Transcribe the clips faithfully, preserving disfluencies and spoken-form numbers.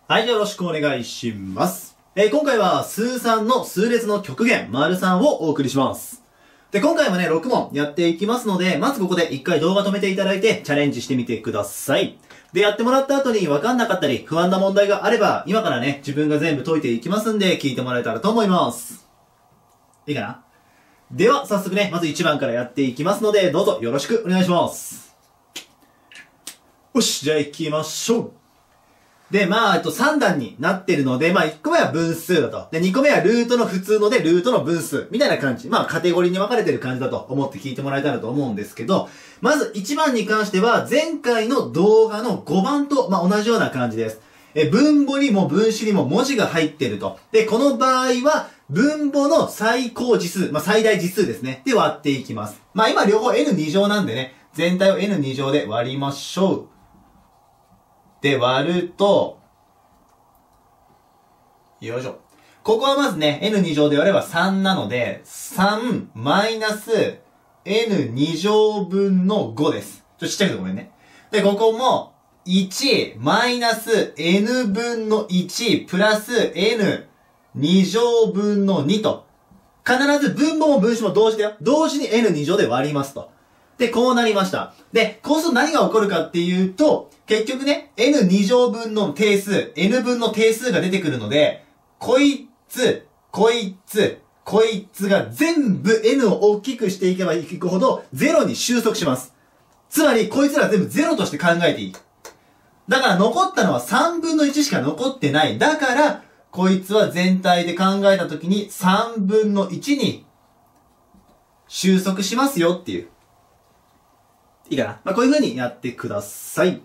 はい、よろしくお願いします。えー、今回は数さんの数列の極限、丸さんをお送りします。で、今回もね、ろく問やっていきますので、まずここで一回動画止めていただいて、チャレンジしてみてください。で、やってもらった後に分かんなかったり、不安な問題があれば、今からね、自分が全部解いていきますんで、聞いてもらえたらと思います。いいかな？では、早速ね、まずいちばんからやっていきますので、どうぞよろしくお願いします。よし、じゃあ行きましょう。で、まあ、えっと、さん段になってるので、まあ、いっこめは分数だと。で、にこめはルートの普通ので、ルートの分数。みたいな感じ。まあ、カテゴリーに分かれてる感じだと思って聞いてもらえたらと思うんですけど、まずいちばんに関しては、前回の動画のごばんと、まあ、同じような感じです。え、分母にも分子にも文字が入ってると。で、この場合は、分母の最高次数、まあ、最大次数ですね。で割っていきます。まあ、今両方 エヌに 乗なんでね、全体を エヌに 乗で割りましょう。で、割ると、よいしょ。ここはまずね、エヌに 乗で割ればさんなので、さんマイナス エヌに 乗分のごです。ちょっとちっちゃくてごめんね。で、ここも、いちマイナス エヌ 分のいちプラス エヌに 乗分のにと。必ず分母も分子も同時だよ。同時に エヌに 乗で割りますと。で、こうなりました。で、こうすると何が起こるかっていうと、結局ね、エヌに 乗分の定数、N 分の定数が出てくるので、こいつ、こいつ、こいつが全部 N を大きくしていけばいくほどゼロに収束します。つまり、こいつら全部ゼロとして考えていい。だから残ったのはさんぶんのいちしか残ってない。だから、こいつは全体で考えたときにさんぶんのいちに収束しますよっていう。いいかな？まあ、こういう風にやってください。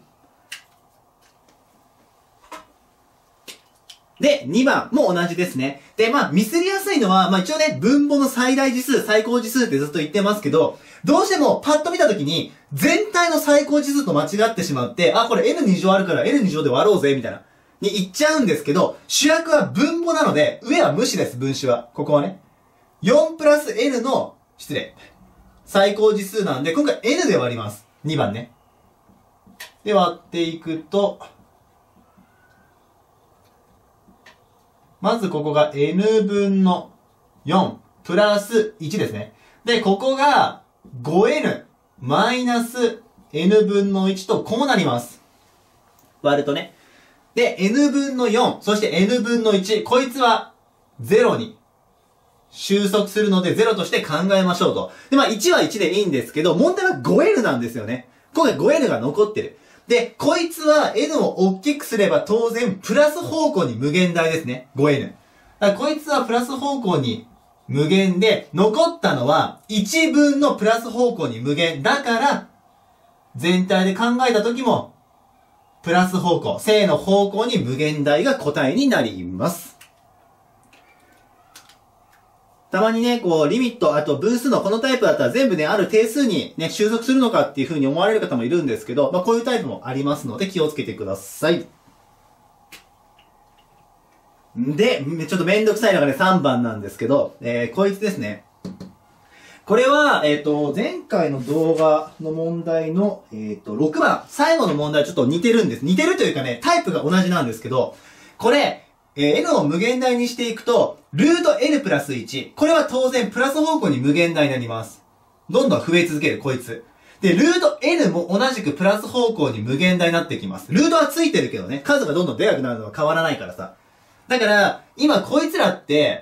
で、にばんも同じですね。で、まあ、ミスりやすいのは、まあ一応ね、分母の最大次数、最高次数ってずっと言ってますけど、どうしてもパッと見たときに、全体の最高次数と間違ってしまって、あ、これ エヌに 乗あるから エヌに 乗で割ろうぜ、みたいな。に言っちゃうんですけど、主役は分母なので、上は無視です、分子は。ここはね。よんプラス N の、失礼。最高次数なんで、今回 N で割ります。にばんね。で、割っていくと、まずここが N 分のよんプラスいちですね。で、ここが ごエヌ マイナス N 分のいちとこうなります。割るとね。で、N 分のよん、そして N 分のいち、こいつはゼロに収束するのでゼロとして考えましょうと。で、まあいちはいちでいいんですけど、問題は ごエヌ なんですよね。今回 ごエヌ が残ってる。で、こいつは N を大きくすれば当然プラス方向に無限大ですね。ごエヌ。だからこいつはプラス方向に無限で、残ったのはいちぶんのプラス方向に無限。だから、全体で考えた時も、プラス方向、正の方向に無限大が答えになります。たまにね、こう、リミット、あと分数のこのタイプだったら全部ね、ある定数にね、収束するのかっていう風に思われる方もいるんですけど、まあこういうタイプもありますので気をつけてください。で、ちょっとめんどくさいのがね、さんばんなんですけど、えー、こいつですね。これは、えっと、前回の動画の問題の、えっと、ろくばん、最後の問題ちょっと似てるんです。似てるというかね、タイプが同じなんですけど、これ、えー、N を無限大にしていくと、ルート N プラスいち。これは当然プラス方向に無限大になります。どんどん増え続ける、こいつ。で、ルート N も同じくプラス方向に無限大になっていきます。ルートはついてるけどね、数がどんどんでかくなるのは変わらないからさ。だから、今こいつらって、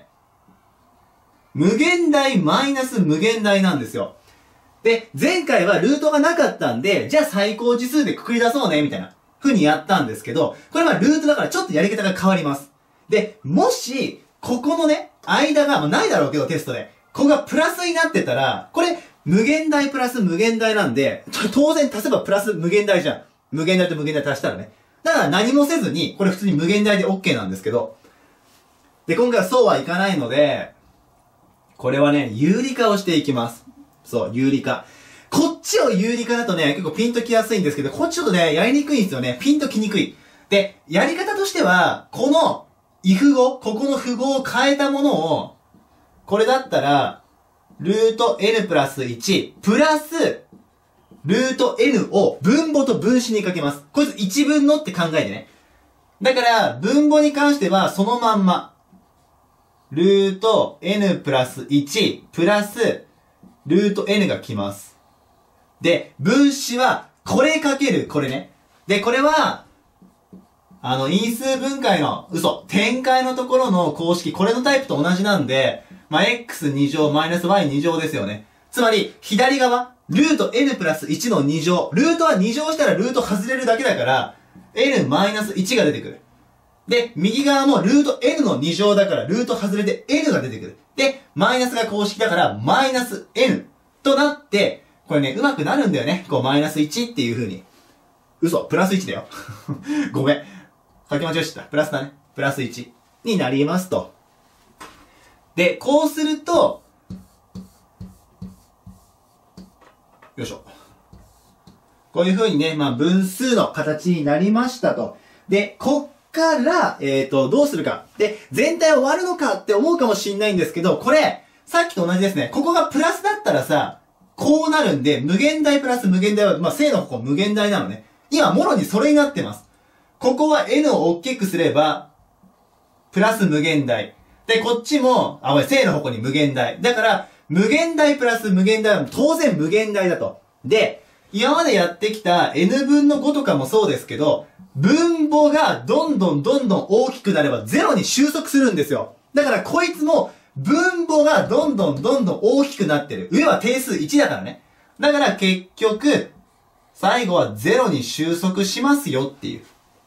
無限大マイナス無限大なんですよ。で、前回はルートがなかったんで、じゃあ最高次数でくくり出そうね、みたいな風にやったんですけど、これはルートだからちょっとやり方が変わります。で、もし、ここのね、間が、まあ、ないだろうけどテストで、ここがプラスになってたら、これ、無限大プラス無限大なんで、当然足せばプラス無限大じゃん。無限大と無限大足したらね。だから何もせずに、これ普通に無限大で OK なんですけど。で、今回はそうはいかないので、これはね、有理化をしていきます。そう、有理化。こっちを有理化だとね、結構ピンときやすいんですけど、こっちちょっとね、やりにくいんですよね。ピンときにくい。で、やり方としては、この、if 語、ここの符号を変えたものを、これだったら、ルート N プラスいち、プラス、ルート N を分母と分子にかけます。こいついちぶんのって考えてね。 だから、分母に関してはそのまんま。ルート n プラスいちプラスルート n が来ます。で、分子はこれかけるこれね。で、これは、あの、因数分解の嘘。展開のところの公式、これのタイプと同じなんで、まあ、x に乗マイナス y に乗ですよね。つまり、左側、ルート n プラスいちのに乗。ルートはに乗したらルート外れるだけだから、n マイナスいちが出てくる。で、右側もルート n のに乗だから、ルート外れて n が出てくる。で、マイナスが公式だから、マイナス n となって、これね、うまくなるんだよね。こう、マイナスいちっていう風に。嘘、プラスいちだよ。ごめん。書き間違えちゃった。プラスだね。プラスいちになりますと。で、こうすると、よいしょ。こういう風にね、まあ分数の形になりましたと。で、こっから、えっと、どうするか。で、全体終わるのかって思うかもしんないんですけど、これ、さっきと同じですね。ここがプラスだったらさ、こうなるんで、無限大プラス無限大は、まあ正のここ無限大なのね。今、もろにそれになってます。ここは n を大きくすれば、プラス無限大。で、こっちも、あ、ごめん、正の方向に無限大。だから、無限大プラス無限大は当然無限大だと。で、今までやってきた n 分のごとかもそうですけど、分母がどんどんどんどん大きくなればゼロに収束するんですよ。だからこいつも分母がどんどんどんどん大きくなってる。上は定数いちだからね。だから結局、最後はゼロに収束しますよっていう。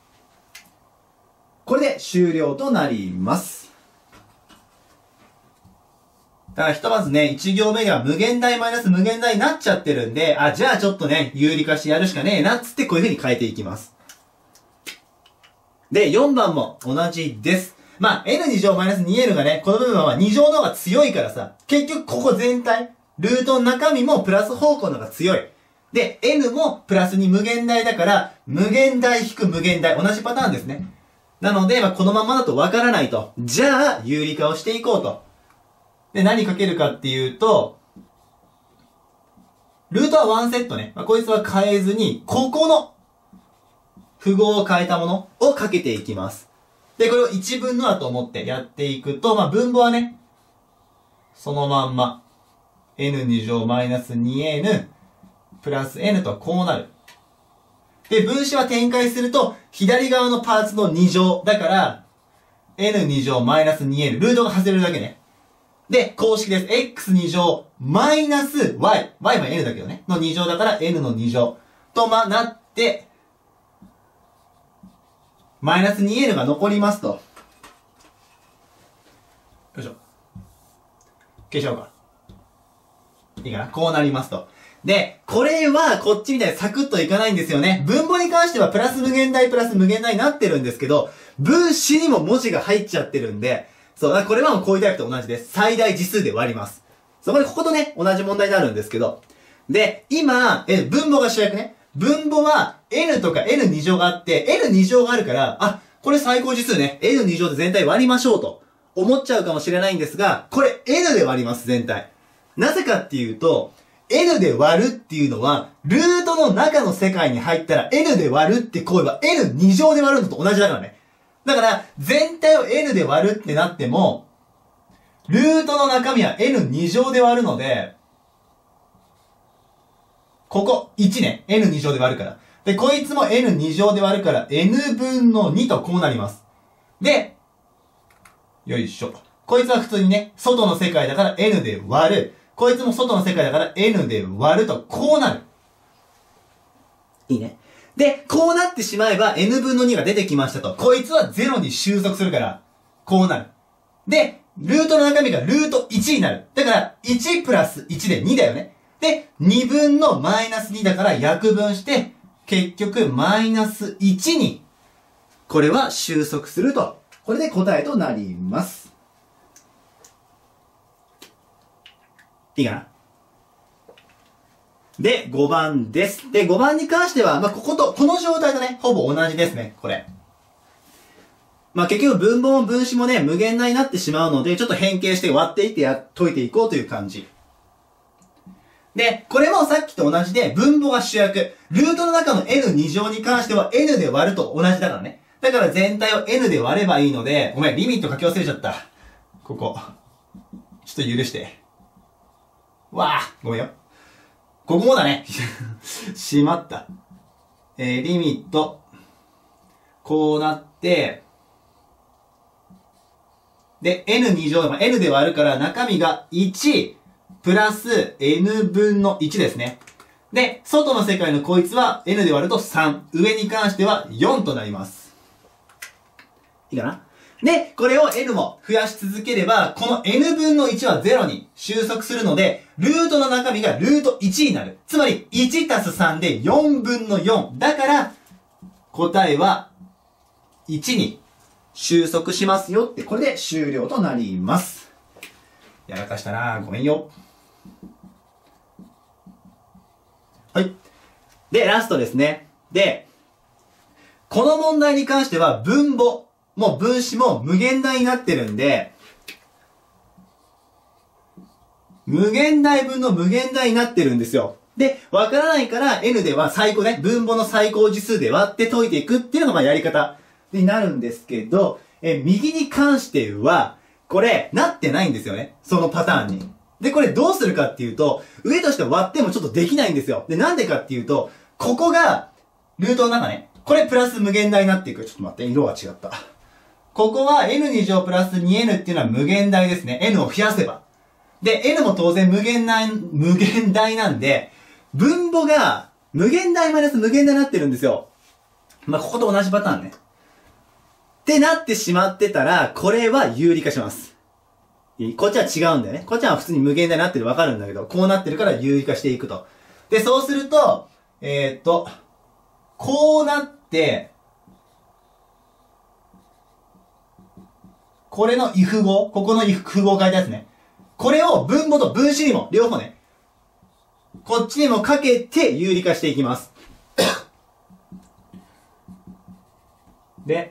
これで終了となります。だからひとまずね、いち行目が無限大マイナス無限大になっちゃってるんで、あ、じゃあちょっとね、有理化してやるしかねえなっつってこういう風に変えていきます。で、よんばんも同じです。まあ、n に乗マイナス にエヌ がね、この部分はに乗の方が強いからさ、結局ここ全体、ルートの中身もプラス方向の方が強い。で、n もプラスに無限大だから、無限大引く無限大、同じパターンですね。なので、まあ、このままだとわからないと。じゃあ、有理化をしていこうと。で、何かけるかっていうと、ルートはワンセットね。まあ、こいつは変えずに、ここの符号を変えたものをかけていきます。で、これをいちぶんのだと思ってやっていくと、まあ、分母はね、そのまんま、n に乗マイナス にエヌ プラス n とこうなる。で、分子は展開すると、左側のパーツのに乗。だから、n に乗マイナス にエヌ。ルートが外れるだけね。で、公式です。x に乗マイナス y。y は n だけどね。のに乗だから n のに乗。と、ま、なって、マイナス にエヌ が残りますと。よいしょ。消しようか。いいかな？こうなりますと。で、これはこっちみたいにサクッといかないんですよね。分母に関してはプラス無限大プラス無限大になってるんですけど、分子にも文字が入っちゃってるんで、そう、これはもうこういうタイプと同じです。最大次数で割ります。そこでこことね、同じ問題になるんですけど。で、今、え、分母が主役ね。分母は n とか エヌに 乗があって、エヌに 乗があるから、あ、これ最高次数ね。エヌに 乗で全体割りましょうと思っちゃうかもしれないんですが、これ n で割ります、全体。なぜかっていうと、n で割るっていうのは、ルートの中の世界に入ったら n で割るって行為は エヌに 乗で割るのと同じだからね。だから、全体を n で割るってなっても、ルートの中身は エヌに 乗で割るので、ここ、いちね。エヌに 乗で割るから。で、こいつも エヌに 乗で割るから、n 分のにとこうなります。で、よいしょ。こいつは普通にね、外の世界だから n で割る。こいつも外の世界だから n で割ると、こうなる。いいね。で、こうなってしまえば n 分のにが出てきましたと。こいつはゼロに収束するから、こうなる。で、ルートの中身がルートいちになる。だから、いちプラスいちでにだよね。で、にぶんのマイナスにだから約分して、結局マイナスいちに、これは収束すると。これで答えとなります。いいかな？で、ごばんです。で、ごばんに関しては、まあ、ここと、この状態とね、ほぼ同じですね、これ。まあ、結局分母も分子もね、無限大になってしまうので、ちょっと変形して割っていってや、解いていこうという感じ。で、これもさっきと同じで、分母が主役。ルートの中の エヌに 乗に関しては n で割ると同じだからね。だかから、全体を N で割ればいいので、ごめん、リミット書き忘れちゃった。ここ。ちょっと許して。わあ、ごめんよ。ここもだね。しまった。えー、リミット。こうなって、で、N に乗、まあ、N で割るから中身がいち、プラス N 分のいちですね。で、外の世界のこいつは N で割るとさん。上に関してはよんとなります。いいかな？で、これを N も増やし続ければ、この N 分のいちはゼロに収束するので、ルートの中身がルートいちになる。つまり、いちたすさんでよんぶんのよん。だから、答えはいちに収束しますよって、これで終了となります。やらかしたなぁ。ごめんよ。はい。で、ラストですね。で、この問題に関しては分母、もう分子も無限大になってるんで、無限大分の無限大になってるんですよ。で、わからないから N では最高ね、分母の最高次数で割って解いていくっていうのがまあやり方になるんですけど、え、右に関しては、これ、なってないんですよね。そのパターンに。で、これどうするかっていうと、上として割ってもちょっとできないんですよ。で、なんでかっていうと、ここが、ルートの中ね、これプラス無限大になっていく。ちょっと待って、色が違った。ここは N に乗プラス にエヌ っていうのは無限大ですね。N を増やせば。で、N も当然無限大、無限大なんで、分母が無限大マイナス無限大になってるんですよ。まあ、ここと同じパターンね。ってなってしまってたら、これは有利化します。こっちは違うんだよね。こっちは普通に無限大になってるわかるんだけど、こうなってるから有利化していくと。で、そうすると、えー、っと、こうなって、これの if 符号、ここの if 符号を書いたやつね。これを分母と分子にも、両方ね、こっちにもかけて有利化していきます。で、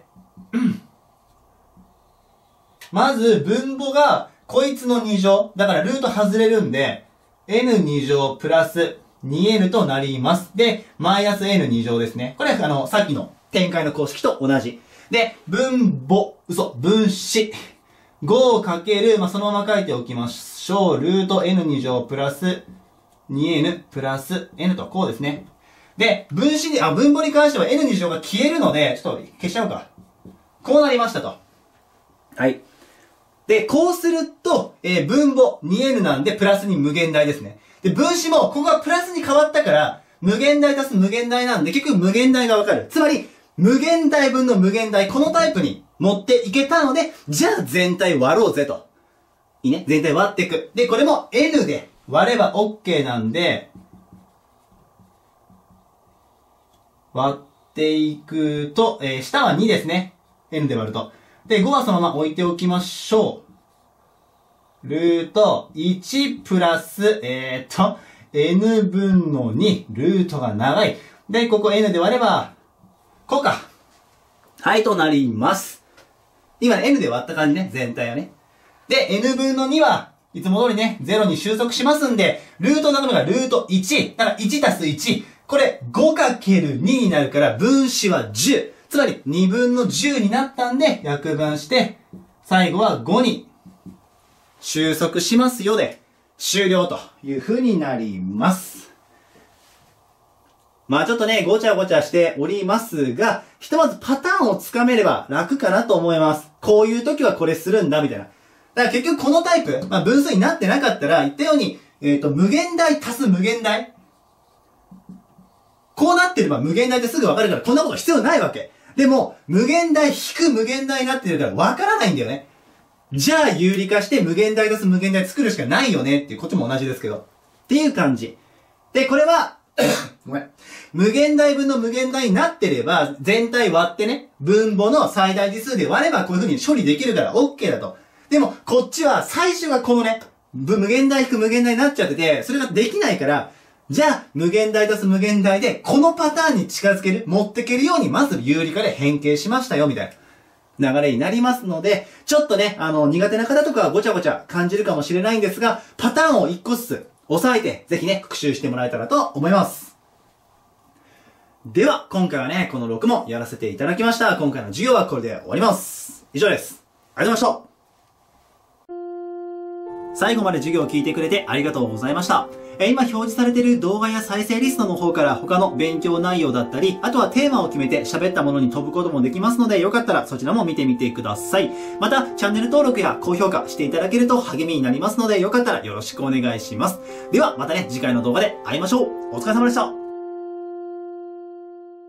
まず分母がこいつのに乗。だからルート外れるんで、エヌに乗プラス にエヌ となります。で、マイナス エヌに乗ですね。これはあの、さっきの展開の公式と同じ。で、分母、嘘、分子。ごをかける、まあ、そのまま書いておきましょう。ルート エヌに乗プラス にエヌ プラス N とこうですね。で、分子に、あ、分母に関しては エヌに乗が消えるので、ちょっと消しちゃおうか。こうなりましたと。はい。で、こうすると、えー、分母 にエヌ なんでプラスに無限大ですね。で、分子もここがプラスに変わったから、無限大足す無限大なんで結局無限大がわかる。つまり、無限大分の無限大、このタイプに持っていけたので、じゃあ全体割ろうぜと。いいね。全体割っていく。で、これも N で割れば OK なんで、割っていくと、えー、下はにですね。N で割ると。で、ごはそのまま置いておきましょう。ルートいちプラス、えーっと、N 分のに、ルートが長い。で、ここ N で割れば、こうか。はい、となります。今 N で割った感じね、全体はね。で、N 分のには、いつも通りね、ゼロに収束しますんで、ルートの中身がルートいち。だからいちたすいち。これ ごかけるに になるから、分子はじゅう。つまりにぶんのじゅうになったんで、約分して、最後はごに収束しますよで、終了という風になります。まあちょっとね、ごちゃごちゃしておりますが、ひとまずパターンをつかめれば楽かなと思います。こういう時はこれするんだ、みたいな。だから結局このタイプ、まあ分数になってなかったら、言ったように、えっと、無限大足す無限大。こうなってれば無限大ってすぐわかるから、こんなこと必要ないわけ。でも、無限大引く無限大になってるからわからないんだよね。じゃあ有理化して無限大足す無限大作るしかないよねっていう、こっちも同じですけど。っていう感じ。で、これは、ごめん。無限大分の無限大になってれば、全体割ってね、分母の最大次数で割ればこういう風に処理できるから OK だと。でも、こっちは最初がこのね、無限大引く無限大になっちゃってて、それができないから、じゃあ、無限大足す無限大で、このパターンに近づける、持ってけるように、まず有理化で変形しましたよ、みたいな流れになりますので、ちょっとね、あの、苦手な方とかはごちゃごちゃ感じるかもしれないんですが、パターンを一個ずつ押さえて、ぜひね、復習してもらえたらと思います。 では、今回はね、このろく問やらせていただきました。今回の授業はこれで終わります。以上です。ありがとうございました。最後まで授業を聞いてくれてありがとうございました。え今表示されている動画や再生リストの方から他の勉強内容だったり、あとはテーマを決めて喋ったものに飛ぶこともできますので、よかったらそちらも見てみてください。また、チャンネル登録や高評価していただけると励みになりますので、よかったらよろしくお願いします。では、またね、次回の動画で会いましょう。お疲れ様でした。